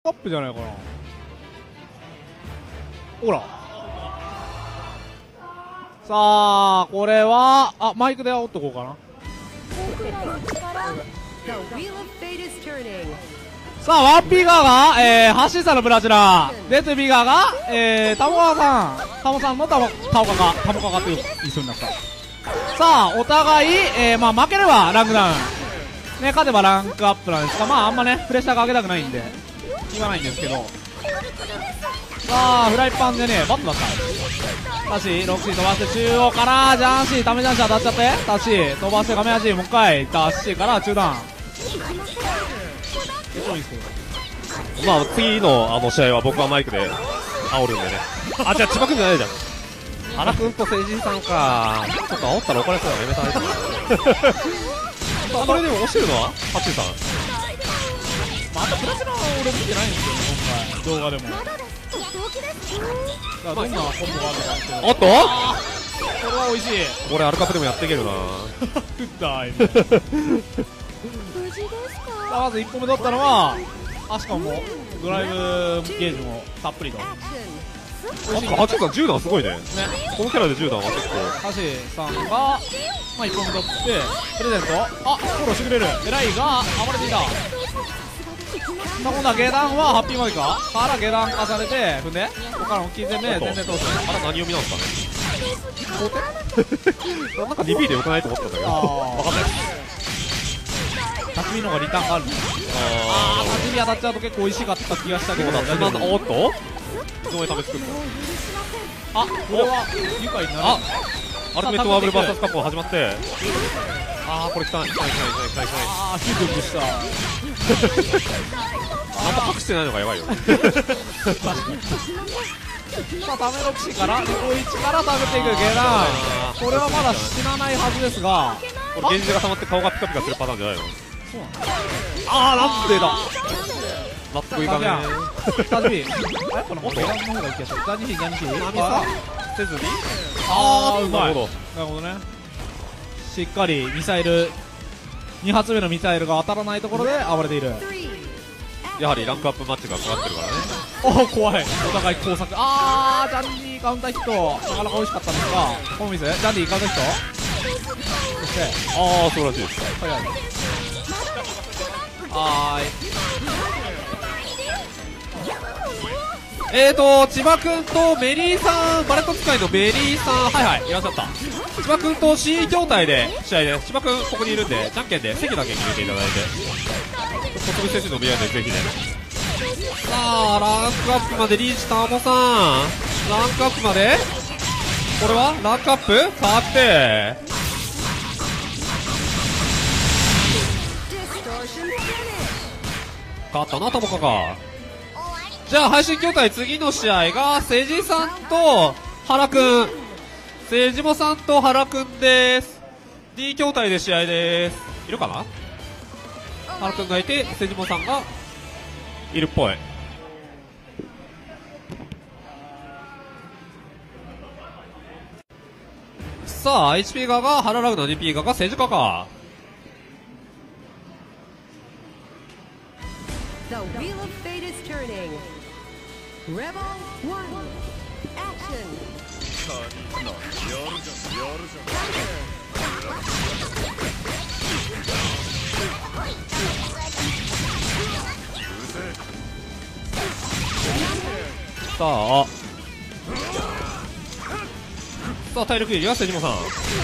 アップじゃないかな。ほら。さあ、これは、あ、マイクで煽っとこうかな。さあ、ワンピーガーが、ハッシーさんのブラジラー。で、トゥビーガーが、タモカさん。タモさんのタモカガという一緒になった。さあ、お互い、まあ、負ければランクダウン。ね、勝てばランクアップなんですが、まあ、あんまね、プレッシャーかけたくないんで、言わないんですけど。さあ、フライパンでね、バットだった。タッシー、ロックシー飛ばして中央から、ジャンシー、タメジャンシー当たっちゃって、タッシー、飛ばしてカメアジー、もう一回、タッシーから中段。 まあ、次の試合は僕はマイクで煽るんでね。あ、じゃあ千葉君じゃないじゃん。原君と成人さんか。ちょっと煽ったら怒られそうだね、やめたらいいと思う。これでも押してるのはハッチーさん。 またプラチナは俺見てないんですよね、今回動画でも。だからどんなコンボがあるのか。 おっと、 これは美味しい。 俺アルカプでもやっていけるな。 食ったいさあ、まず1個目取ったのはアシカもドライブゲージもたっぷりと。 ハッチーさん10段すごいね。このキャラで10段は結構。 ハシさんが、まあ、1個目取ってプレゼント、あ、フォローしてくれる。エライが暴れていた。さあ、今度は下段はハッピーマイカーから下段重ねて踏んで、ここから大きい攻め全然通す。 あれ何読みなんですかね。なんかリピーでよくないと思ったんだけど、わかんない。 辰巳の方がリターンがある。ああ、辰巳当たっちゃうと結構美味しかった気がしたけど。 おっと、どういうため作った。 あ、これは愉快になる。 あ、アルティメットワーブルバーサスカップが始まって、あー、これ来た。ああ、ヒューブした。 あんま隠してないのがやばいよ。 さあ、タメロクシから猫1から食べていく下段。これはまだ死なないはずですが、 これゲージが溜まって顔がピカピカするパターンじゃないの。 そうなんだ。 あー、なんでだ。納得いかねー。タジビー、やっぱなんか下段の方がいい気がする。ジャニシーせずに、 あー、うまい。なるなるほほどね。しっかりミサイル、2発目のミサイルが当たらないところで暴れている。 やはりランクアップマッチがかかってるからね。 おお、怖い。お互い工作。あー、ジャンディカウンターヒット、なかなか美味しかったんですが、この店、ジャンディカウンターヒット、そして、 ああ、そうらしいです。 早い。はーい。千葉くんとメリーさん、バレット使いのメリーさん、はいはい、いらっしゃった。千葉くんと C 筐体で試合です。千葉くんここにいるんで、じゃんけんで席だけ決めていただいて、 小飛選手の宮でぜひね。 さあ、ランクアップまでリーチタモさん、ランクアップまで、これはランクアップ変わって、変わったな、タモカが。じゃあ配信筐体次の試合がセジさんと原くん、セジモさんと原くんです。 D 筐体で試合です。いるかな。原くんがいてセジモさんがいるっぽい。さあ HP 側が原ラグナ、 DP 側がセジカか。 The wheel of fate is turning. Rebel 1. Action. さあ体力入りはセジモさん。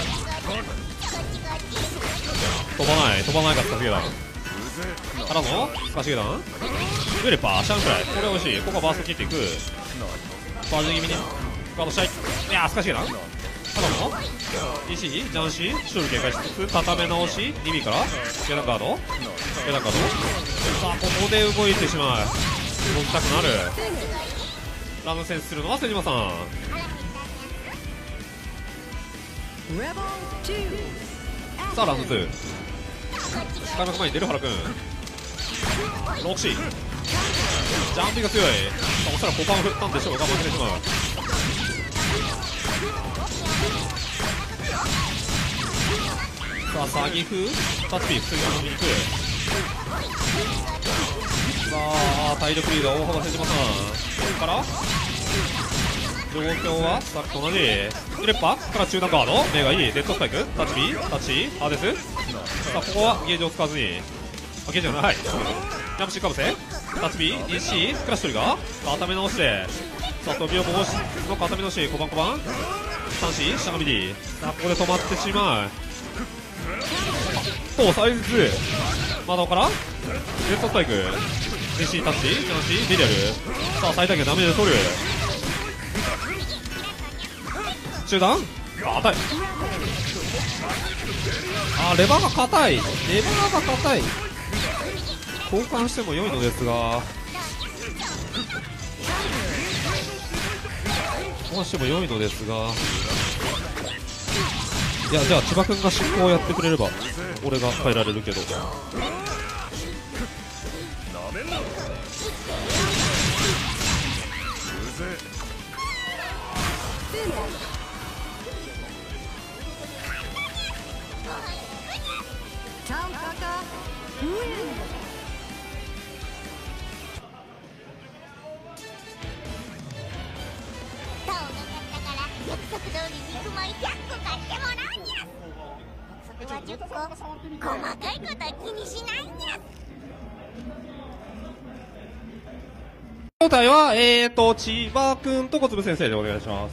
飛ばないかスカシゲダンからのスカシゲダンウェレパーシャンくらい、これ美味しい。ここはバースト切っていく。バージン気味にガードしたい。いやースカシゲダンからの EC ジャンシー勝利警戒しつつ固め直し DB からゲダンガードさあここで動いてしまう。動きたくなる。ラムセンスするのはセジモさん。さあラウンド2開幕前に出る原くんロクシージャンピングが強い。おそらく股間を振ったんでしょうが負けてしまう。さあサギ風タッチピー普通に遊びに行く。 あ、体力リーダー大幅瀬島さん。ここから状況はさっきと同じ。スレッパから中段ガード。目がいい。デッドスパイク。タッチビー。タッチ。ハーデス。さあ、ここはゲージを使わずに。あ、ゲージじゃない。ジャンプシーかぶせ。タッチビー。EC。クラッシュトリガー。固め直して。さあ、飛びを防止の固め直し。小判小判。3C。しゃがみ D。さあ、ここで止まってしまう。と、サイズ2。窓から。デッドスパイク。EC タッチ。3C。ビリアル。さあ、最大限ダメージを取る。中段硬い。あー、レバーが硬い。レバーが硬い。交換しても良いのですが、交換しても良いのですが、いや、じゃあ千葉君が執行をやってくれれば俺が変えられるけど。 細かいことは気にしないんや。 正体は千葉君と小粒先生でお願いします。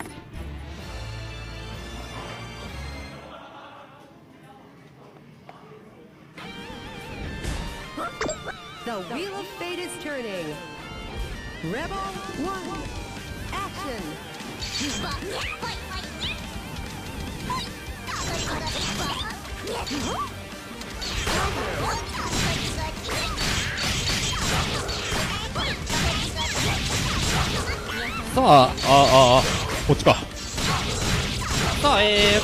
The wheel of fate is turning. Rebel 1. Action. さあ、こっちか。さあ、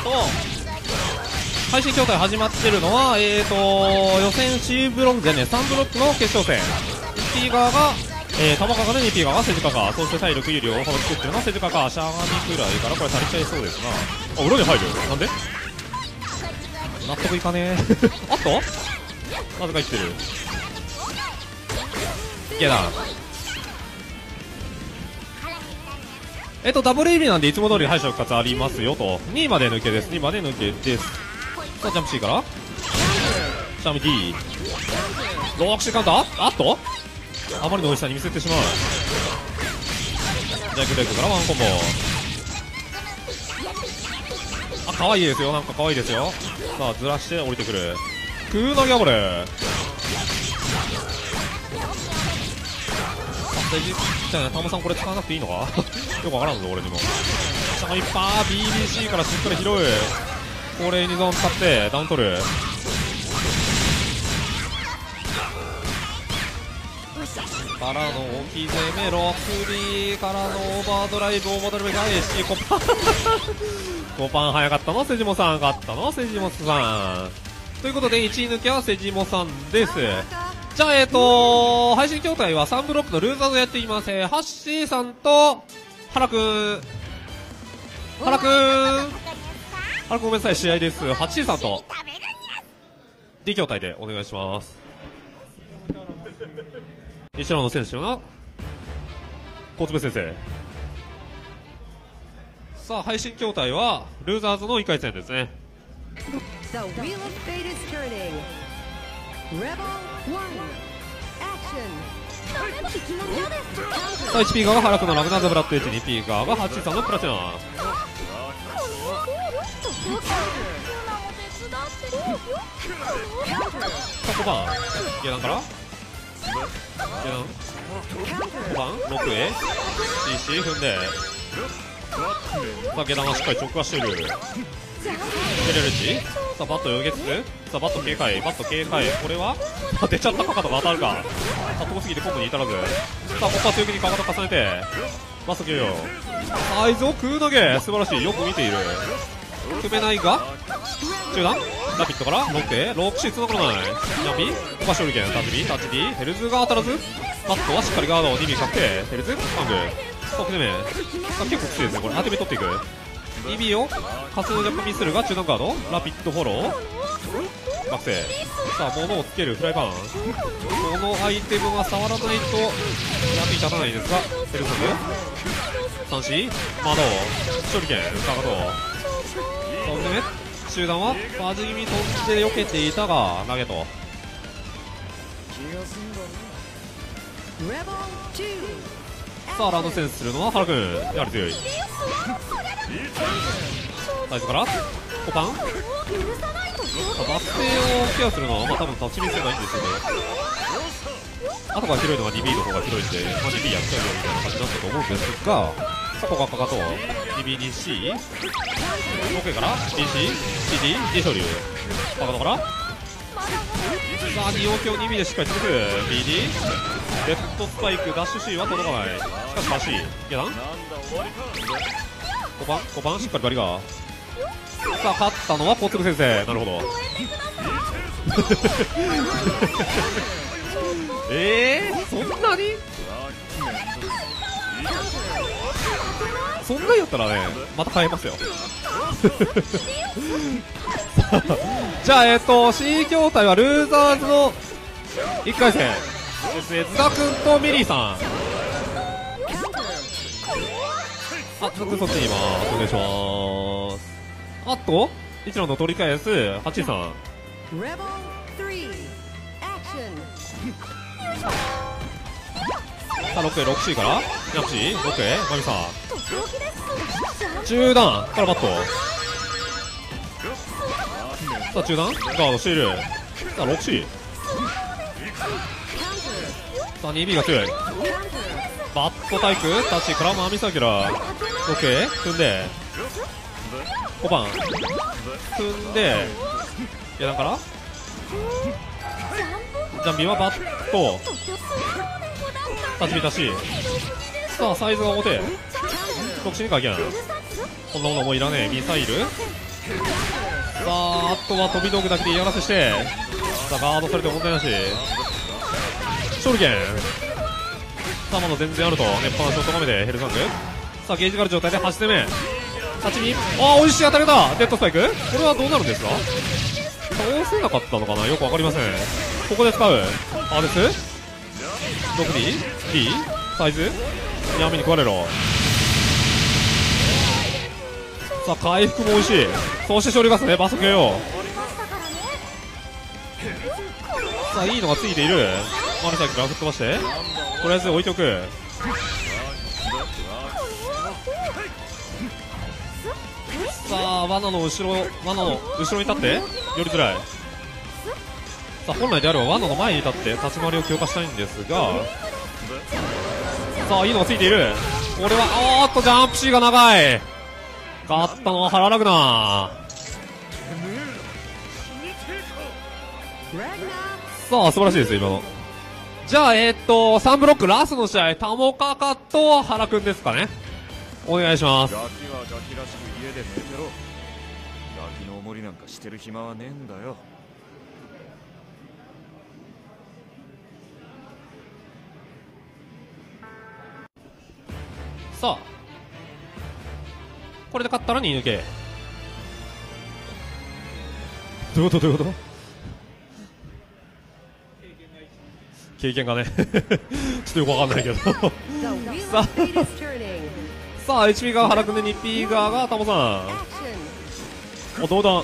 配信筐体始まってるのは、予選 C ブロックでね、3ブロックの決勝戦。1P 側が、玉川で 2P 側がセジカか、そして体力有利を大幅作ってるのはセジカか、しゃがみくらいからこれ足りちゃいそうですな。あ、裏に入る。なんで納得いかねえ。あっとなぜか言ってる。いやだ。ダブル AB なんでいつも通り敗者復活ありますよと。2位まで抜けです。2位まで抜けです。さあ、ジャンプ C から。シャミ D。ローアクシーカウンターあっとあまりの美味しさに見せてしまう。ジャイクデックからワンコンボ。あ、可愛いですよ。なんか可愛いですよ。さあ、ずらして降りてくる。空投げ暴れ。じゃあね、タモさんこれ使わなくていいのかよくわからんぞ、俺にも。シャミパー BBC からしっかり拾う。これにゾーン使ってダウン取る。からの置き攻めロクリーからのオーバードライブを戻るべき返しコパンコパン早かったのセジモさん、勝ったのセジモさんということで1位抜けはセジモさんです。じゃあ配信筐体は3ブロックのルーザーズやっています。ハッシーさんと原くんごめんなさい、試合です。ハッシーさんと D 筐体でお願いします。一郎の選手の小粒先生。さあ、配信筐体はルーザーズの1回戦ですね。 The wheel of fate is turning. Rebel 1. Action. さあ、1P 側が原くんのラグナーズブラッドエッジ、 2P 側がハッチーさんのプラチナ。5番下段から下段5番 6A CC 踏んで、さあ下段はしっかり直化している。出れるし、さあバットよげつつ、さあバット警戒、これは出ちゃったかかとが当たるか。さあ遠すぎてコンボに至らず、さあここは強気にかかと重ねてバスト給与サイズを空投げ、素晴らしい、よく見ている。組めないが中段ラピットからロッテロックシーつながらない。ジャンピーバショルケンタッチビヘルズが当たらず、バットはしっかりガード2尾確定。ヘルズハングさあ攻め、さあ結構きついですねこれ。当て目取っていく2尾をカスジャンプミスるが中段ガードラピットフォロー学生。さあ、物をつけるフライパン。このアイテムが触らないと役に立たないんですが、ヘルソク、三子、窓、処理剣、カカト。そんでね、集団はバジ気味飛んで避けていたが、投げと。 Rebel 2. さあ、ランドセンスするのは原くん。やはり強い。サイズからコパン、バス停をケアするのは、まあ多分立ち見せがいいんですけど、後が広いのが DB の方が広いんで、まあ、DB やっちゃうよみたいな感じになったと思うんですが、そこがかかと DB に C、 OK から BC、CD、D 昇竜、かかとからさあ、2応強 2B でしっかり続く BD、 レッドスパイク、ダッシュ C は届かない。しかし足、下段5番しっかりバリが。さあ、勝ったのはポッツル先生。なるほど。そんなにやったらね、また変えますよ。じゃあ、C 筐体はルーザーズの1回戦ですね。津田くんとミリーさん。あ、僕そっちにいます。お願いします。あと1ラウンド取り返す8位さん。 Rebel 3. Action. さあ、6C からヤプシー 6マミさん中段からバット。さあ、中段ガードしている。さあ、6C さあ、2B が強い。バットタイプタッチからマミサキラ OK 踏んで5番踏んで下段からジャンビーはバットタッチビタシ。さあ、サイズが表特殊にかギャン。こんなものもういらねえ。ミサイル。さあ、あとは飛び道具だけで嫌がらせして、さあ、ガードされて問題なし。勝利権。さあ、まだ全然あると。熱波のショット画面でヘルサンク。さあ、ゲージがある状態で8攻め。立ちに、美味しい当たりだ。デッドスパイク。これはどうなるんですか。倒せなかったのかな、よくわかりません。ここで使うアーデス 6D D サイズ闇に食われろ。さあ、回復も美味しい。そして勝利ガスね、バスケよ。さあ、いいのがついている。マルサイクから吹っ飛ばしてとりあえず置いておく。さあ、罠の後ろに立って寄りづらい。さあ、本来であれば罠の前に立って立ち回りを強化したいんですが、さあ、いいのがついている。これはジャンプ C が長い。勝ったのはハララグナー。さあ、素晴らしいです今の。じゃあ、3ブロックラストの試合、タモカカと原くんですかね。お願いします。 ガキはガキらしく家で寝てろ。ガキのおもりなんかしてる暇はねえんだよ。 さあ、これで勝ったら2抜け。どういうこと。経験がねちょっとよくわかんないけどさあ、HP 側原くんで 2P 側がタモさん。お、どうだ。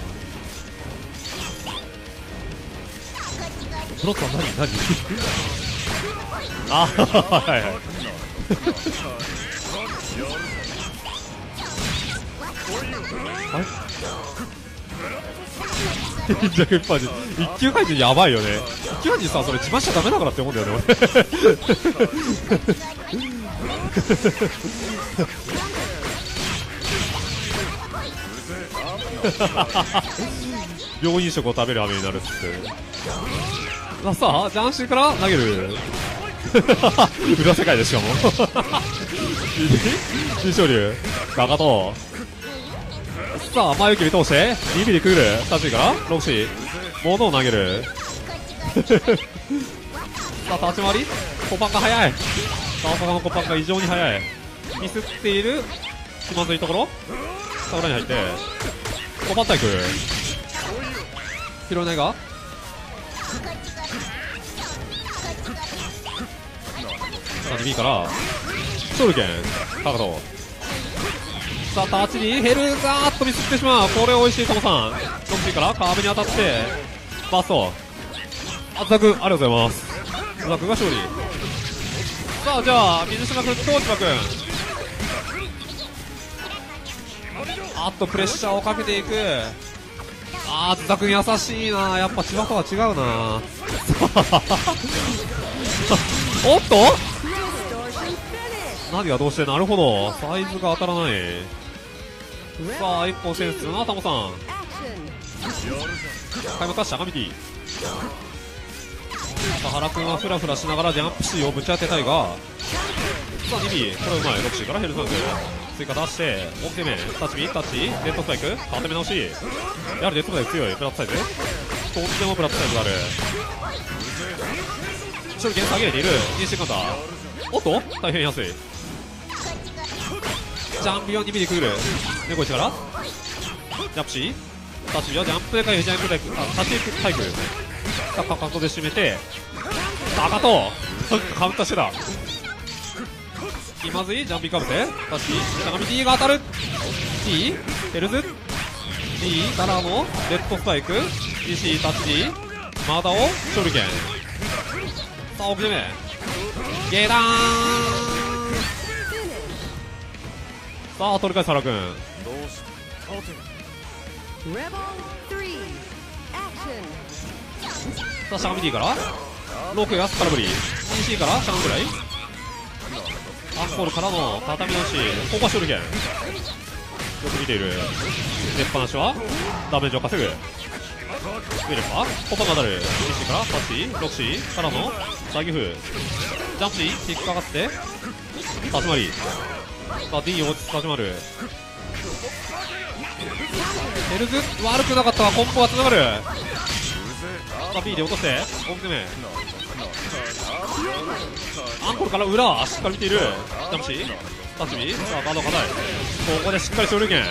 ブロックは何あ、はいはいあれジャケッパージ1級回転やばいよね。1級回転さ、それ自慢しちゃダメだからって思うんだよね俺病院食を食べる飴になるっつって。さあ、ジャンシーから投げる裏世界でしかも新昇竜ガカト。さあ、前受けに通して2ミリくぐる。タッチからロクシー物を投げるさあ、立ち回りコパンが速い。さあ、他のコパンが異常に速い。ミスっている気まずいところ。さあ、裏に入ってコパンタイク拾えないが 2B から、ショルケン、高藤。さあ、タッチにヘルザーっとミスってしまう。これ美味しい、トモさん。6B からカーブに当たって、バスト。あ、ザク、ありがとうございます。ザクが勝利。さあ、じゃあ、水島君と千葉君。あっと、プレッシャーをかけていく。あー、津田君優しいな。やっぱ千葉とは違うな。おっとナビはどうして、なるほど。サイズが当たらない。さあ、一本センスな、タモさん。開幕か、しゃがみティ。さあ、原君はフラフラしながらジャンプ C をぶち当てたいが、さあ、2B、これうまい。6C からヘルザンク。追加出して、大きめ、タッチ B、タッチ、デッドスパイク、固め直し。やはりデッドスパイク強い。プラットサイズ。とってもプラットサイズがある。処理剣下げれている。認識カウンター。おっと大変安い。ジャンプ4 2B でくぐる。猫1から。ジャンプ C。タッチ B はジャンプで回避、ジャンプでタッチタイプ。さあ、カウントで締めて、高とカウンターしてた。気まずいジャンピングかぶせタッチ B しゃがみ D が当たる D ヘルズ D からのレッドスパイク DC タッチ D マダオ処理剣。さあ奥攻めゲーダーン。さあ取り返す原君。さあしゃがみ D から6が空振り DC からシャンぐらいアンコールからの畳み直し。ここは処理剣。よく見ている。出っ放しはダメージを稼ぐ。ウェルパコパが当たる。DC からタッチ 6C からのサーギフジャンプ C 引っかかって立ち回り。さあ D を立ち回る。ヘルズ悪くなかったがコンボはつながる。さあ B で落として大きめアンコールから裏しっかり見ている。ジャンプ C タッチ B さあガード硬い。ここでしっかり勝利権。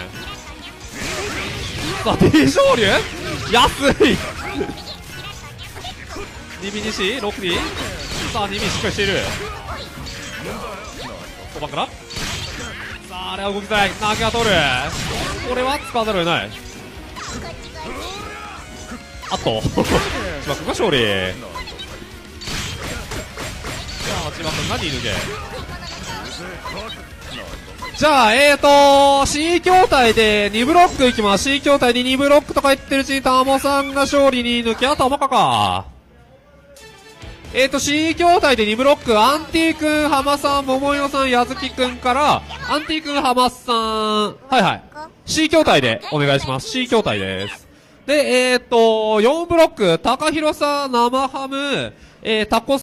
さあ D 勝利安い2B 西 6D さあ 2B しっかりしている。5番からさああれは動きづらい。投げは通る。これは使わざるを得ない。あっと千葉君が勝利。千葉君が2抜け。じゃあC 筐体で2ブロックいきます。C 筐体で2ブロックとか言ってるうちにタモさんが勝利2抜け。あとはマカか。C 筐体で2ブロック、アンティ君、浜さん、桃代さん、矢月君から、アンティ君、浜さん、はいはい。C 筐体でお願いします。C 筐体です。で、4ブロック、高弘さん、生ハム、タコ